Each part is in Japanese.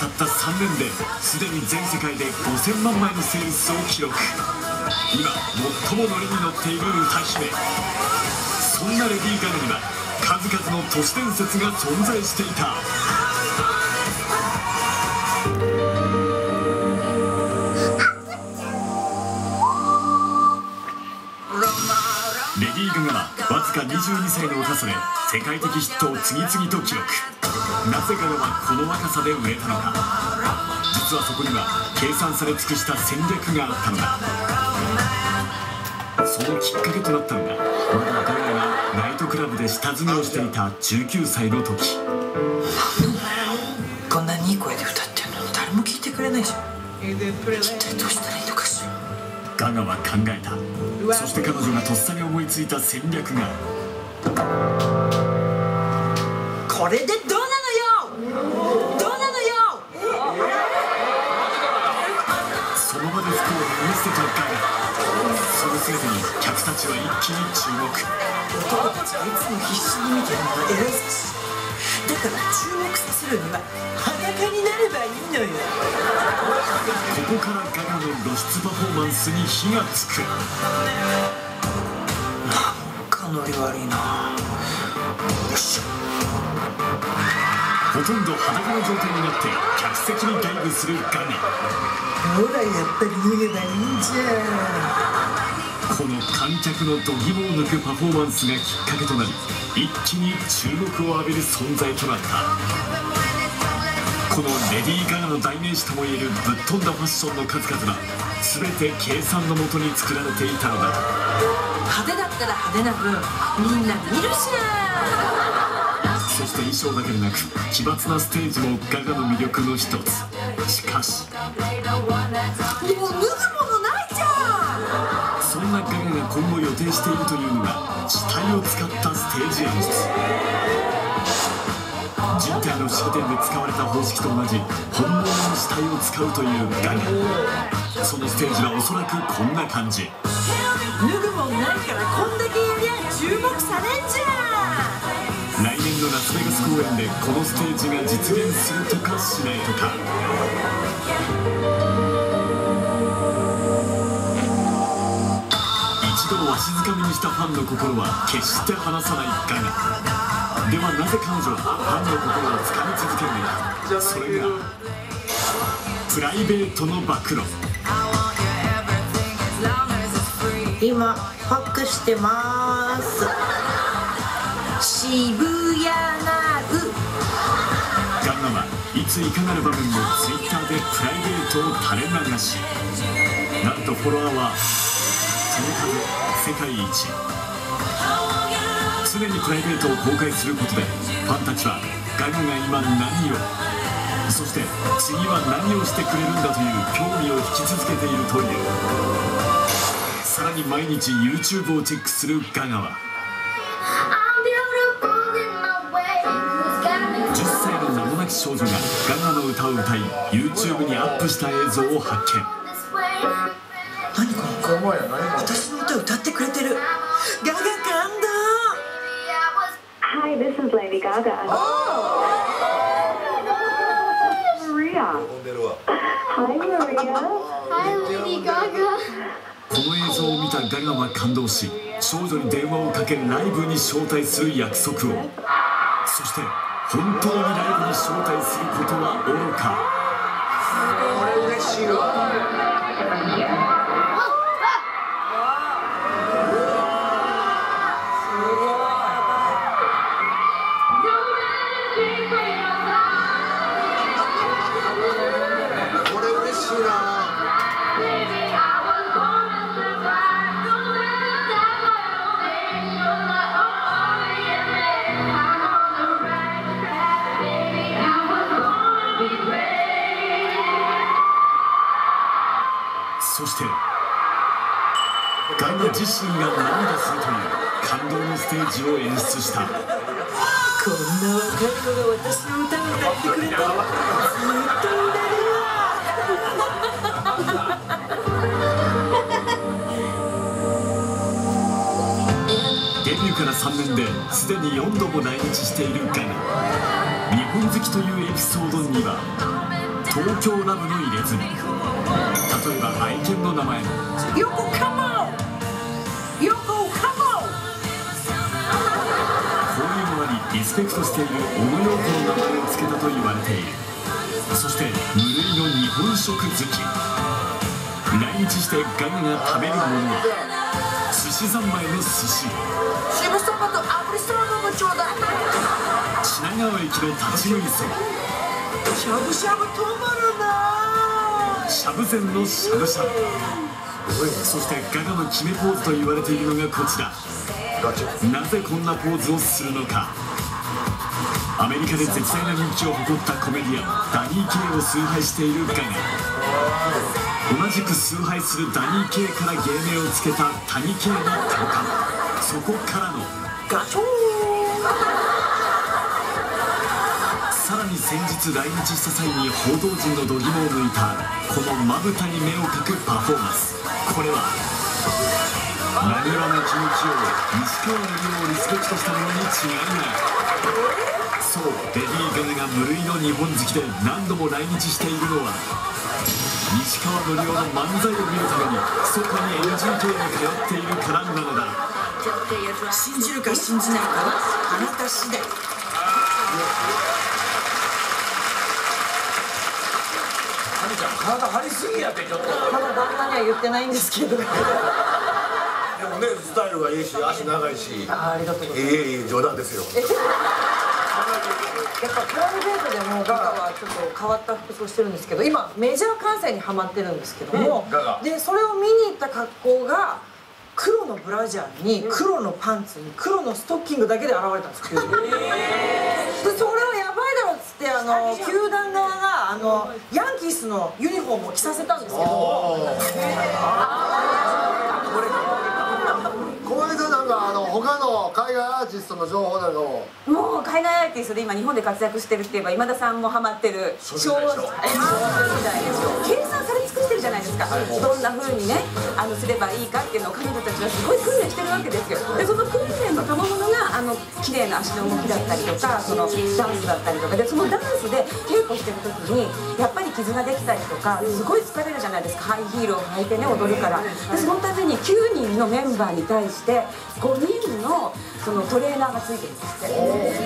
たった3年ですでに全世界で5000万枚のセールスを記録。今最もノリに乗っている歌姫。そんなレディー・ガガには数々の都市伝説が存在していた。レディー・ガガはわずか22歳の若さで世界的ヒットを次々と記録。なぜガガはこの若さで売れたのか。実はそこには計算され尽くした戦略があったのだ。そのきっかけとなったのが、まだガガがナイトクラブで下積みをしていた19歳の時。 こんなにいい声で歌ってるのに誰も聞いてくれないじゃん。一体どうしたらいいのかしら。 ガガは考えた。そして彼女がとっさに思いついた戦略が、 これでどうなのよ、どうなのよ。 その場で服を脱ぎ捨てたガガ。その姿に客たちは一気に注目。 男たちはいつも必死に見てるのがエロいし、だから注目させるには裸になればいいのよ。 ここからガガの露出パフォーマンスに火がつく。 なんかノリ悪いな。よっしゃ。 ほとんど裸の状態になって客席にダイブするガガ。 ほら、やっぱり脱げばいいんじゃん。 この観客の度肝を抜くパフォーマンスがきっかけとなり、一気に注目を浴びる存在となった。このレディー・ガガの代名詞ともいえるぶっ飛んだファッションの数々は全て計算のもとに作られていたのだ。 派手だったら派手な分みんな見るしな。 そして衣装だけでなく奇抜なステージもガガの魅力の一つ。しかしもう脱ぐものないじゃん。 そんなガガが今後予定しているというのが死体を使ったステージ演出。人体の式典で使われた方式と同じ本物の死体を使うというガガ。そのステージはおそらくこんな感じ。 脱ぐもんないからこんだけやりゃ注目されんじゃん。 来年のラスベガス公演でこのステージが実現するとかしないとか。一度わしづかみにしたファンの心は決して離さないガガ。ではなぜ彼女はファンの心をつかみ続けるのか。それがプライベートの暴露。 今パックしてまーす。渋谷なう。 ガガはいついかなる場面もツイッターでプライベートを垂れ流し、なんとフォロワーはその数世界一。常にプライベートを公開することでファンたちはガガが今何を、そして次は何をしてくれるんだという興味を引き続けているという。さらに毎日 YouTube をチェックするガガは10歳の名もなき少女がガガの歌を歌い YouTube にアップした映像を発見。 何この子、私の歌歌ってくれてる。ガガ感動。 Hi, this is Lady Gaga. Maria. Hi, Maria. Hi, Lady Gaga. この映像を見たガガは感動し、少女に電話をかけライブに招待する約束を。そして本当にライブに招待することはおろか。 これ嬉しいわ。 そしてガガ自身が涙するという感動のステージを演出した。 こんな若い子が私の歌を歌ってくれたらずっと歌えるわ。 デビューから3年ですでに4度も来日しているガガ。日本好きというエピソードには東京ラブの入れ墨。例えば愛犬の名前もヨコカモン、ヨコカモン。 こういうのにリスペクトしている小野陽子の名前を付けたと言われている。そして無類の日本食好き。来日してガガが食べるものは寿司三昧の寿司、 渋そばと炙りそばもちょうだい。 品川駅の立ち食いそば、 しゃぶしゃぶ止まるな。 しゃぶ膳のしゃぶしゃぶ。そしてガガの決めポーズと言われているのがこちら。なぜこんなポーズをするのか。アメリカで絶大な人気を誇ったコメディアンダニー・ケイを崇拝しているガガ。同じく崇拝するダニー・ケイから芸名をつけた谷ケイのタカ。そこからのガチョーン。 さらに先日来日した際に報道陣の度肝を抜いたこのまぶたに目を描くパフォーマンス。これはなにわの喜劇王西川のりをリスペクトしたものに違いない。そう、レディー・ガガが無類の日本好きで何度も来日しているのは西川のりおの漫才を見るために密かに NGK に通っているからなのだ。 信じるか信じないかはあなた次第。 ハミちゃん体張りすぎやってちょっと。 まだ旦那には言ってないんですけど。 でもね、スタイルがいいし、足長いし。 ありがとうございます。 いい冗談ですよ。 やっぱプライベートでもガガはちょっと変わった服装してるんですけど、今メジャー観戦にハマってるんですけども、でそれを見に行った格好が黒のブラジャーに黒のパンツに黒のストッキングだけで現れたんですよ。でそれはやばいだろっつって球団側がヤンキースのユニフォームを着させたんですけど。 この間なんか他の海外アーティストの情報なんかも。 もう海外アーティストで今日本で活躍してるって言えば今田さんもハマってる少女時代ですよ。計算され尽くしてるじゃないですか。どんな風にねすればいいかっていうのを彼女たちはすごい訓練してるわけですよ。でその訓練の賜物が綺麗な足の動きだったりとかそのダンスだったりとかで、そのダンスで稽古してる時にやっぱり傷ができたりとかすごい疲れるじゃないですか。ハイヒールを履いてね踊るから。でそのために9人のメンバーに対して5人のそのトレーナーがついてるんですって。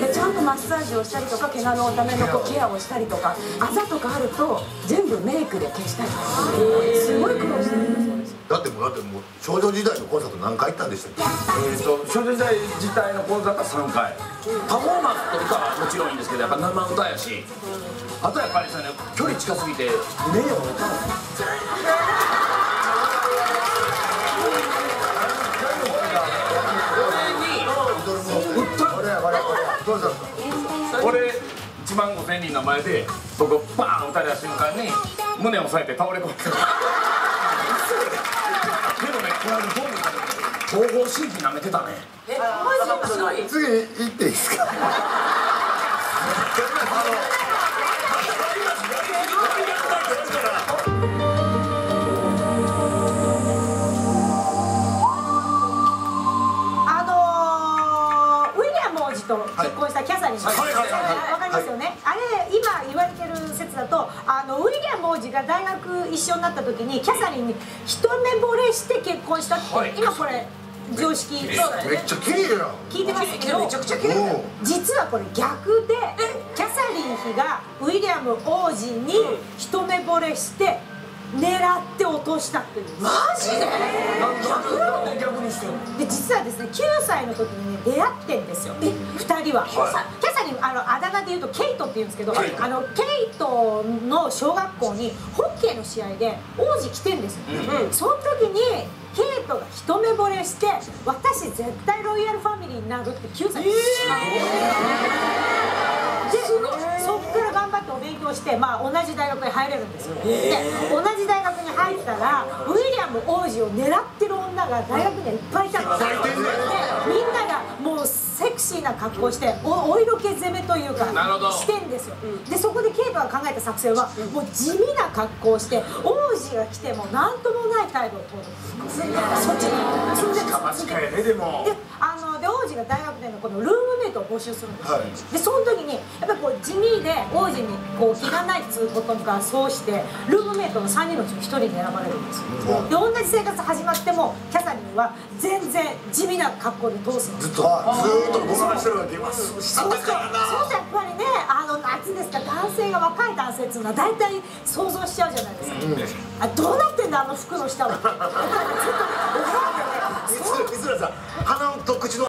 でちゃんとマッサージをしたりとか怪我のためのケアをしたりとか、あざとかあると全部メイクで消したりとかすごい苦労してるんだそうです。 だってもう少女時代のコンサート何回行ったんでしたっけ？ 少女時代自体のコンサートは3回。パフォーマンスと歌はもちろんいいんですけど、やっぱ生歌やし、あとやっぱりその距離近すぎて目を折れたの。これ1万5000人の前で僕バーン打たれた瞬間に胸を押さえて倒れ込んでけどね、この東方神起なめてたね。 次行っていいですか？ と結婚したキャサリン、わかりますよね。あれ今言われてる説だとウィリアム王子が大学一緒になった時にキャサリンに一目惚れして結婚したって、今これ常識。 めっちゃ綺麗やん。 聞いてますけど、めちゃくちゃ綺麗。実はこれ逆で、キャサリン妃がウィリアム王子に一目惚れして狙って落としたっていう。マジで？逆にしてる。で実はですね、9歳の時にね出会ってんですよ。2人は。キャサリンあだ名で言うとケイトって言うんですけど、ケイトの小学校にホッケーの試合で王子来てんですよ。その時にケイトが一目惚れして、私絶対ロイヤルファミリーになるって9歳で。でそっから頑張ってお勉強して、同じ大学に入れるんですよ。で同じ大学に入ったらウィリアム王子を狙ってる女が大学にはいっぱいいたの。でみんながもうセクシーな格好してお色気攻めというかしてんですよ。でそこでケイトが考えた作戦はもう地味な格好をして王子が来ても何ともない態度を取る。そっちに近いね。でもで王子が大学でのこのルームメイトを募集するんですよ、 はいでその時にやっぱりこう地味で王子にこう気がないっつうことがそうしてルームメイトの3人のうちの1人に選ばれるんですよ、で同じ生活始まってもキャサリンは全然地味な格好で通すの。 ずっとごまかしてるわけ今したそうするとやっぱりね夏ですか男性が若い男性っていうのは大体想像しちゃうじゃないですか、あどうなってんだあの服の下はずっと光浦さん鼻と口の